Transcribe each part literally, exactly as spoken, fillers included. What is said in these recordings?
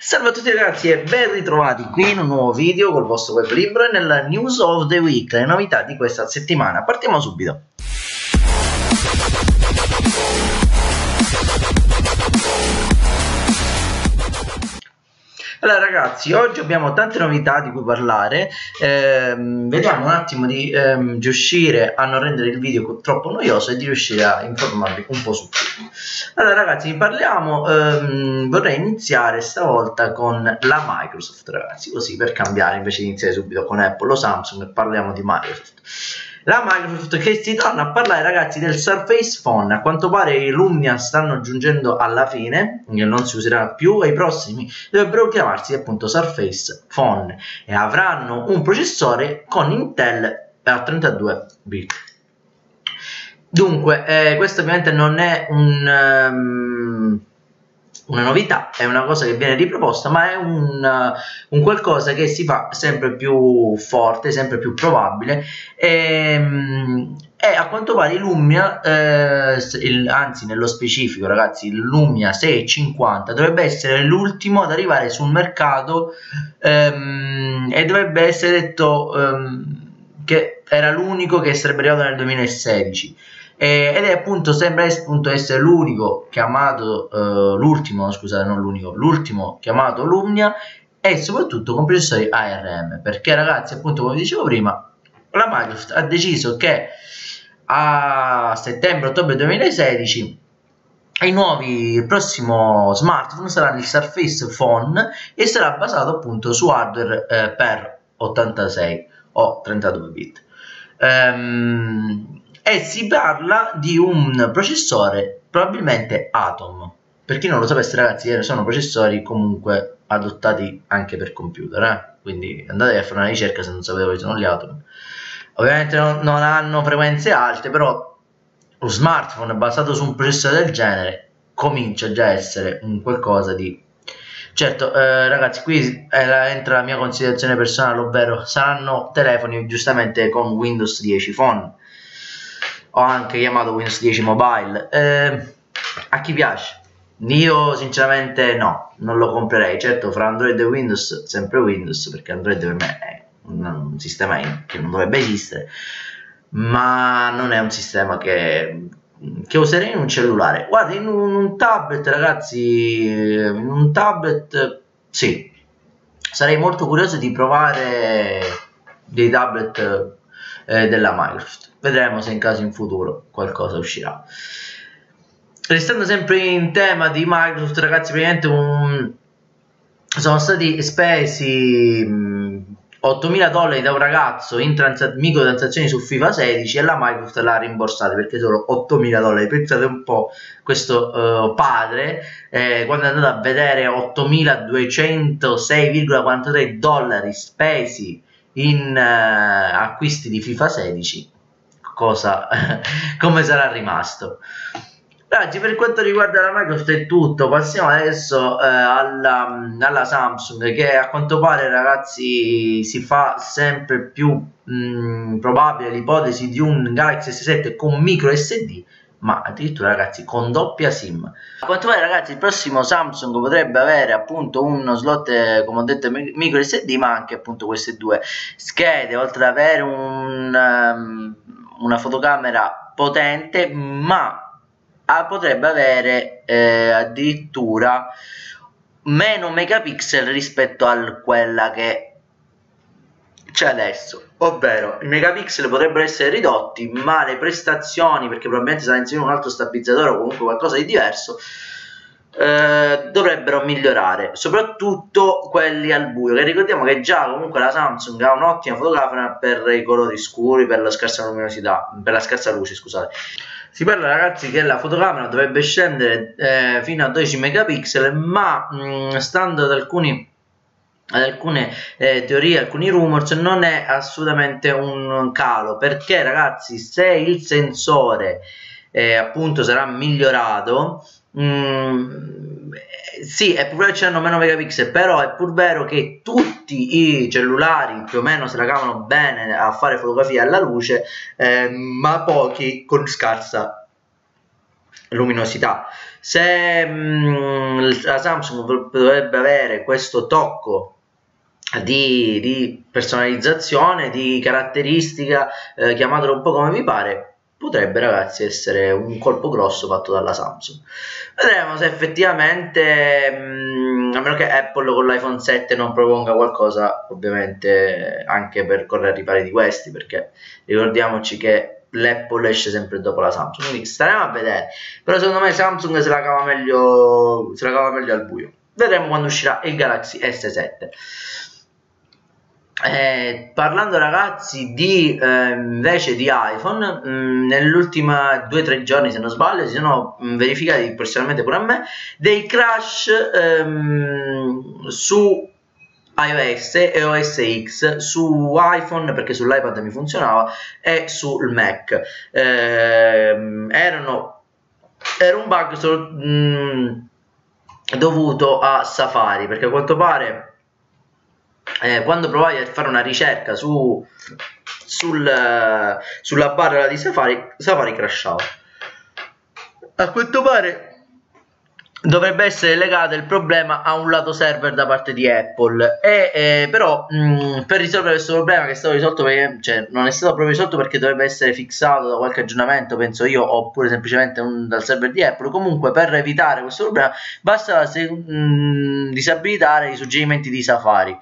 Salve a tutti ragazzi e ben ritrovati qui in un nuovo video col vostro web libro e nella News of the Week, le novità di questa settimana. Partiamo subito. Allora ragazzi, oggi abbiamo tante novità di cui parlare, ehm, vediamo un attimo di ehm, riuscire a non rendere il video troppo noioso e di riuscire a informarvi un po' su tutto. Allora ragazzi, parliamo, ehm, vorrei iniziare stavolta con la Microsoft ragazzi, così per cambiare, invece di iniziare subito con Apple o Samsung, parliamo di Microsoft. La Microsoft che si torna a parlare ragazzi del Surface Phone. A quanto pare i Lumia stanno giungendo alla fine, non si userà più, e i prossimi dovrebbero chiamarsi appunto Surface Phone e avranno un processore con Intel a trentadue bit. Dunque eh, questo ovviamente non è un um, una novità, è una cosa che viene riproposta, ma è un, uh, un qualcosa che si fa sempre più forte, sempre più probabile, e, um, e a quanto pare il Lumia, eh, il, anzi nello specifico ragazzi, il Lumia seicentocinquanta dovrebbe essere l'ultimo ad arrivare sul mercato, um, e dovrebbe essere detto um, che era l'unico che sarebbe arrivato nel duemilasedici. Ed è appunto, sembra appunto essere l'unico chiamato, uh, l'ultimo, scusate, non l'unico, l'ultimo chiamato Lumia, e soprattutto con processori A R M, perché ragazzi, appunto come vi dicevo prima, la Microsoft ha deciso che a settembre-ottobre duemilasedici i nuovi, il prossimo smartphone sarà il Surface Phone e sarà basato appunto su hardware eh, per ottantasei o trentadue bit. Um, e si parla di un processore probabilmente Atom. Per chi non lo sapesse ragazzi, sono processori comunque adottati anche per computer, eh? Quindi andate a fare una ricerca se non sapete quali sono gli Atom. Ovviamente non, non hanno frequenze alte, però lo smartphone basato su un processore del genere comincia già a essere un qualcosa di... Certo, eh, ragazzi, qui eh, entra la mia considerazione personale, ovvero saranno telefoni giustamente con Windows dieci Phone, o anche chiamato Windows dieci Mobile. Eh, a chi piace? Io sinceramente no, non lo comprerei. Certo, fra Android e Windows sempre Windows, perché Android per me è un, un sistema che non dovrebbe esistere, ma non è un sistema che, che userei in un cellulare. Guarda, in un, un tablet ragazzi, in un tablet sì, sarei molto curioso di provare dei tablet eh, della Microsoft. Vedremo se in caso in futuro qualcosa uscirà. Restando sempre in tema di Microsoft ragazzi, praticamente un... sono stati spesi ottomila dollari da un ragazzo in microtransazioni su FIFA sedici e la Microsoft l'ha rimborsata perché solo ottomila dollari. Pensate un po', questo uh, padre eh, quando è andato a vedere ottomiladuecentosei virgola quarantatré dollari spesi in uh, acquisti di FIFA sedici, cosa come sarà rimasto. Ragazzi, per quanto riguarda la Microsoft è tutto. Passiamo adesso eh, alla, alla Samsung, che a quanto pare ragazzi si fa sempre più mh, probabile l'ipotesi di un Galaxy S sette con micro S D, ma addirittura ragazzi con doppia SIM. A quanto pare ragazzi il prossimo Samsung potrebbe avere appunto uno slot eh, come ho detto micro S D, ma anche appunto queste due schede, oltre ad avere un, um, una fotocamera potente, ma potrebbe avere eh, addirittura meno megapixel rispetto a quella che c'è adesso, ovvero i megapixel potrebbero essere ridotti, ma le prestazioni, perché probabilmente sarà inserito un altro stabilizzatore o comunque qualcosa di diverso, eh, dovrebbero migliorare, soprattutto quelli al buio, che ricordiamo che già comunque la Samsung ha un'ottima fotocamera per i colori scuri, per la scarsa luminosità, per la scarsa luce, scusate. Si parla ragazzi che la fotocamera dovrebbe scendere eh, fino a dodici megapixel, ma mh, stando ad alcuni ad alcune eh, teorie, alcuni rumors, non è assolutamente un calo, perché ragazzi se il sensore eh, appunto sarà migliorato, mh, sì, è pur vero che c'hanno meno megapixel, però è pur vero che tutti i cellulari più o meno se la cavano bene a fare fotografia alla luce, eh, ma pochi con scarsa luminosità. Se mh, la Samsung dovrebbe avere questo tocco di, di personalizzazione, di caratteristica, eh, chiamatelo un po' come vi pare, potrebbe, ragazzi, essere un colpo grosso fatto dalla Samsung. Vedremo se effettivamente, mh, a meno che Apple con l'iPhone sette non proponga qualcosa, ovviamente, anche per correre ai ripari di questi, perché ricordiamoci che l'Apple esce sempre dopo la Samsung, quindi staremo a vedere. Però secondo me Samsung se la cava meglio, se la cava meglio al buio. Vedremo quando uscirà il Galaxy S sette. Eh, parlando, ragazzi, di eh, invece di iPhone, nell'ultimi due o tre giorni, se non sbaglio, si sono mh, verificati, personalmente pure a me, dei crash ehm, su iOS e O S X, su iPhone perché sull'iPad mi funzionava, e sul Mac. Eh, erano era un bug solo, mh, dovuto a Safari, perché a quanto pare Eh, quando provai a fare una ricerca su, sul, sulla barra di Safari, Safari crashava. A quanto pare dovrebbe essere legato il problema a un lato server da parte di Apple, e eh, però mh, per risolvere questo problema, che è stato risolto perché, cioè, non è stato proprio risolto perché dovrebbe essere fissato da qualche aggiornamento, penso io, oppure semplicemente un, dal server di Apple. Comunque, per evitare questo problema bastava se, mh, disabilitare i suggerimenti di Safari.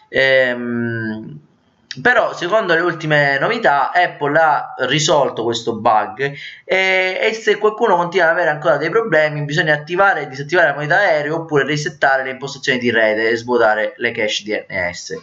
Ehm, però secondo le ultime novità Apple ha risolto questo bug, e, e se qualcuno continua ad avere ancora dei problemi bisogna attivare e disattivare la modalità aereo, oppure resettare le impostazioni di rete e svuotare le cache D N S.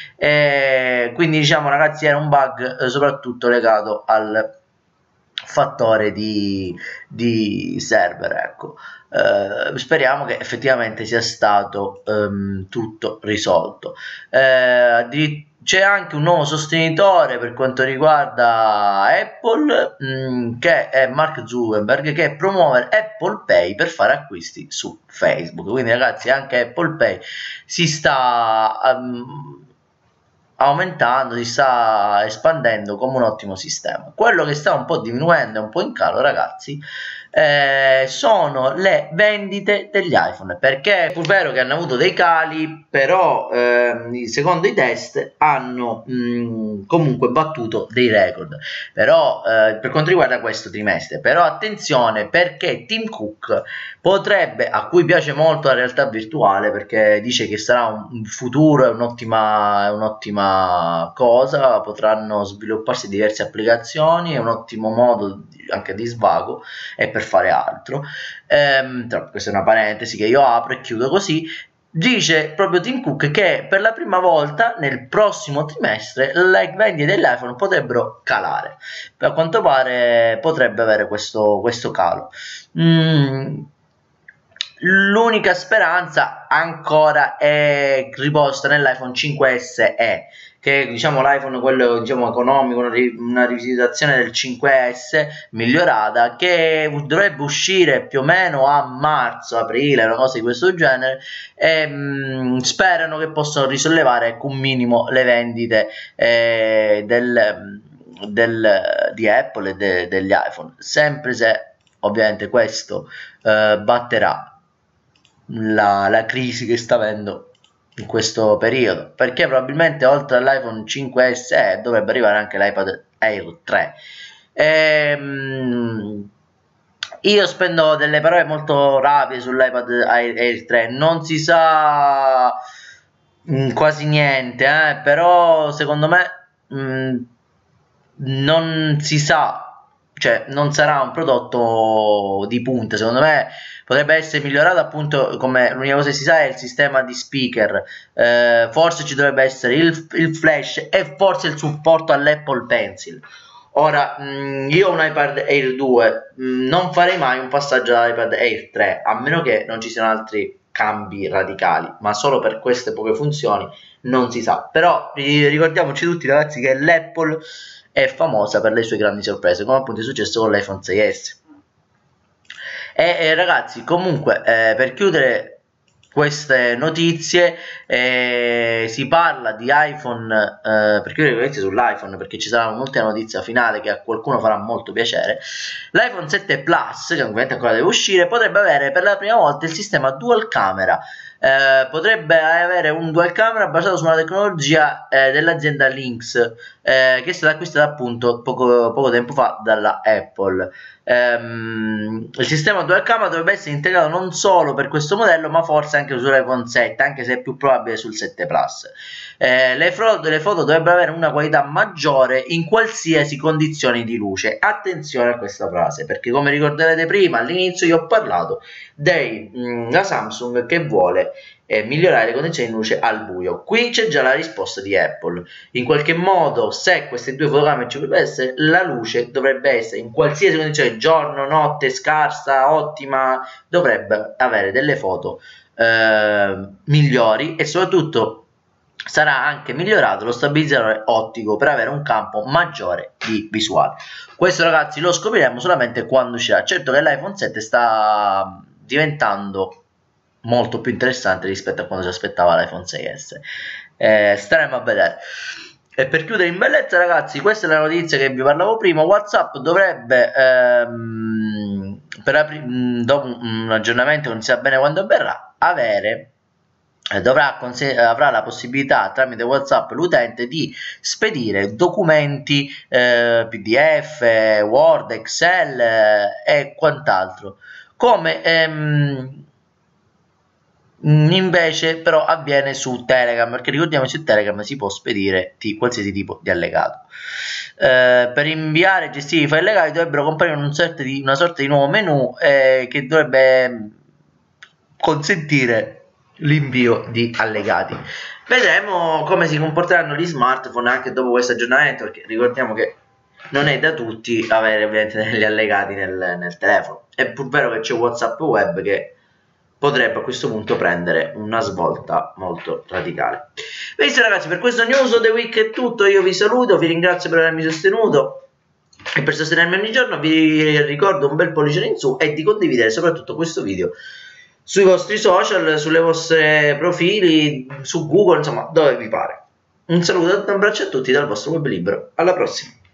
E quindi, diciamo, ragazzi, era un bug eh, soprattutto legato al fattore di, di server, ecco. Uh, speriamo che effettivamente sia stato um, tutto risolto. Uh, c'è anche un nuovo sostenitore per quanto riguarda Apple, mh, che è Mark Zuckerberg, che promuove Apple Pay per fare acquisti su Facebook. Quindi, ragazzi, anche Apple Pay si sta um, aumentando, si sta espandendo come un ottimo sistema. Quello che sta un po' diminuendo, un po' in calo, ragazzi, eh, sono le vendite degli iPhone, perché è pur vero che hanno avuto dei cali, però eh, secondo i test hanno mh, comunque battuto dei record. Però eh, per quanto riguarda questo trimestre, però attenzione, perché Tim Cook potrebbe, a cui piace molto la realtà virtuale, perché dice che sarà un futuro, è un'ottima un'ottima cosa, potranno svilupparsi diverse applicazioni, è un ottimo modo anche di svago e per fare altro. Ehm, questa è una parentesi che io apro e chiudo così. Dice proprio Tim Cook che per la prima volta nel prossimo trimestre le vendite dell'iPhone potrebbero calare. A quanto pare potrebbe avere questo, questo calo. Mm. L'unica speranza ancora è riposta nell'iPhone cinque S E, che diciamo l'iPhone quello diciamo economico, una, ri una rivisitazione del cinque S migliorata, che dovrebbe uscire più o meno a marzo, aprile, una cosa di questo genere, e mh, sperano che possano risollevare un minimo le vendite eh, del, del, di Apple e de, degli iPhone, sempre se ovviamente questo eh, batterà La, la crisi che sta avendo in questo periodo, perché probabilmente oltre all'iPhone cinque S E dovrebbe arrivare anche l'iPad Air tre. Ehm, io spendo delle parole molto rapide sull'iPad Air tre, non si sa mh, quasi niente, eh, però secondo me mh, non si sa, cioè non sarà un prodotto di punta. Secondo me potrebbe essere migliorato, appunto, come l'unica cosa che si sa è il sistema di speaker, eh, forse ci dovrebbe essere il, il flash e forse il supporto all'Apple Pencil. Ora mh, io ho un iPad Air due, mh, non farei mai un passaggio all'iPad Air tre, a meno che non ci siano altri cambi radicali, ma solo per queste poche funzioni non si sa. Però ricordiamoci tutti, ragazzi, che l'Apple è famosa per le sue grandi sorprese, come appunto è successo con l'iPhone sei S. E, e ragazzi, comunque, eh, per chiudere queste notizie. Eh, si parla di iPhone, eh, perché io ricordo sull'iPhone, perché ci sarà un'ultima notizia finale che a qualcuno farà molto piacere. L'iPhone sette Plus, che ovviamente ancora deve uscire, potrebbe avere per la prima volta il sistema dual camera. Eh, potrebbe avere un dual camera basato su una tecnologia eh, dell'azienda Lynx, eh, che è stata acquistata appunto poco, poco tempo fa dalla Apple. Um, il sistema dual camera dovrebbe essere integrato non solo per questo modello, ma forse anche sull'iPhone sette, anche se è più probabile sul sette Plus. Eh, le, foto, le foto dovrebbero avere una qualità maggiore in qualsiasi condizioni di luce. Attenzione a questa frase, perché come ricorderete prima all'inizio io ho parlato della Samsung che vuole eh, migliorare le condizioni di luce al buio. Qui c'è già la risposta di Apple. In qualche modo, se queste due fotocamere ci dovrebbe essere, la luce dovrebbe essere in qualsiasi condizione, giorno, notte, scarsa, ottima, dovrebbe avere delle foto eh, migliori, e soprattutto sarà anche migliorato lo stabilizzatore ottico per avere un campo maggiore di visuale. Questo, ragazzi, lo scopriremo solamente quando uscirà. Certo che l'iPhone sette sta diventando molto più interessante rispetto a quando si aspettava l'iPhone sei S. Eh, staremo a vedere. E per chiudere in bellezza, ragazzi, questa è la notizia che vi parlavo prima. WhatsApp dovrebbe ehm, per dopo un aggiornamento, non si sa bene quando avverrà, avere dovrà avrà la possibilità tramite WhatsApp l'utente di spedire documenti eh, P D F, Word, Excel eh, e quant'altro, come ehm, invece però avviene su Telegram, perché ricordiamo che su Telegram si può spedire qualsiasi tipo di allegato. Eh, per inviare e gestire i file legati dovrebbero comparire una sorta di, una sorta di nuovo menu eh, che dovrebbe consentire l'invio di allegati. Vedremo come si comporteranno gli smartphone anche dopo questo aggiornamento, perché ricordiamo che non è da tutti avere ovviamente degli allegati nel, nel telefono. È pur vero che c'è WhatsApp web che potrebbe a questo punto prendere una svolta molto radicale. Benissimo, ragazzi, per questo News of the Week è tutto. Io vi saluto, vi ringrazio per avermi sostenuto e per sostenermi ogni giorno. Vi ricordo un bel pollice in su e di condividere soprattutto questo video sui vostri social, sulle vostre profili, su Google, insomma, dove vi pare. Un saluto e un abbraccio a tutti dal vostro Web Libero. Alla prossima!